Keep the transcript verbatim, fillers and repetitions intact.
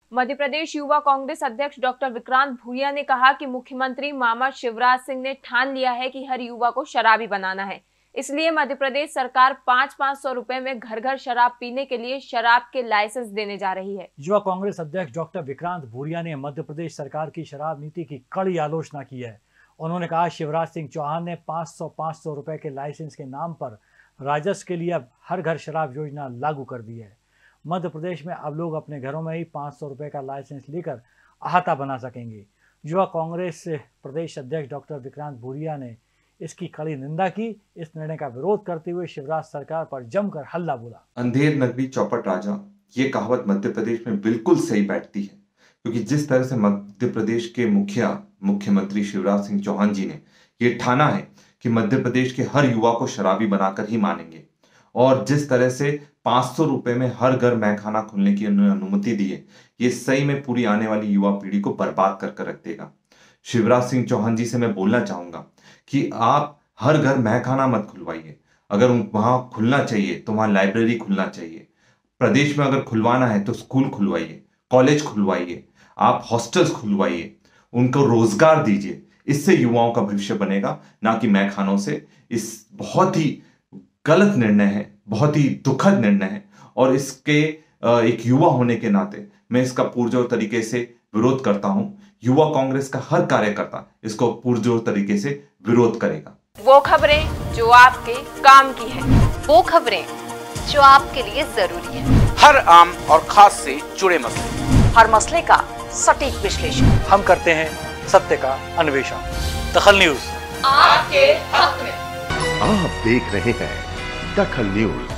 मध्य प्रदेश युवा कांग्रेस अध्यक्ष डॉक्टर विक्रांत भूरिया ने कहा कि मुख्यमंत्री मामा शिवराज सिंह ने ठान लिया है कि हर युवा को शराबी बनाना है। इसलिए मध्य प्रदेश सरकार पाँच पाँच सौ रुपए में घर घर शराब पीने के लिए शराब के लाइसेंस देने जा रही है। युवा कांग्रेस अध्यक्ष डॉक्टर विक्रांत भूरिया ने मध्य प्रदेश सरकार की शराब नीति की कड़ी आलोचना की है। उन्होंने कहा, शिवराज सिंह चौहान ने पाँच सौ पाँच सौ रुपए के लाइसेंस के नाम पर राजस्व के लिए अब हर घर शराब योजना लागू कर दी है। मध्य प्रदेश में अब लोग अपने घरों में ही पाँच सौ रुपए का लाइसेंस लेकर अहाता बना सकेंगे। युवा कांग्रेस प्रदेश अध्यक्ष डॉक्टर विक्रांत भूरिया ने इसकी कड़ी निंदा की। इस निर्णय का विरोध करते हुए शिवराज सरकार पर जमकर हल्ला बोला। अंधेर नगरी चौपट राजा, ये कहावत मध्य प्रदेश में बिल्कुल सही बैठती है, क्योंकि जिस तरह से मध्य प्रदेश के मुखिया मुख्यमंत्री शिवराज सिंह चौहान जी ने ये ठाना है कि मध्य प्रदेश के हर युवा को शराबी बनाकर ही मानेंगे, और जिस तरह से पाँच सौ रुपए में हर घर मैखाना खुलने की उन्होंने अनुमति दी है, ये सही में पूरी आने वाली युवा पीढ़ी को बर्बाद कर कर रख देगा। शिवराज सिंह चौहान जी से मैं बोलना चाहूंगा कि आप हर घर मैखाना मत खुलवाइए। अगर वहां खुलना चाहिए तो वहां लाइब्रेरी खुलना चाहिए। प्रदेश में अगर खुलवाना है तो स्कूल खुलवाइए, कॉलेज खुलवाइए, आप हॉस्टल्स खुलवाइए, उनको रोजगार दीजिए। इससे युवाओं का भविष्य बनेगा, ना कि मैखानों से। इस बहुत ही गलत निर्णय है, बहुत ही दुखद निर्णय है, और इसके एक युवा होने के नाते मैं इसका पुरजोर तरीके से विरोध करता हूं। युवा कांग्रेस का हर कार्यकर्ता इसको पुरजोर तरीके से विरोध करेगा। वो खबरें जो आपके काम की है, वो खबरें जो आपके लिए जरूरी है, हर आम और खास से जुड़े मसले, हर मसले का सटीक विश्लेषण हम करते हैं सत्य का अन्वेषण। दखल न्यूज आपके हक में। आप देख रहे हैं दखल न्यूज।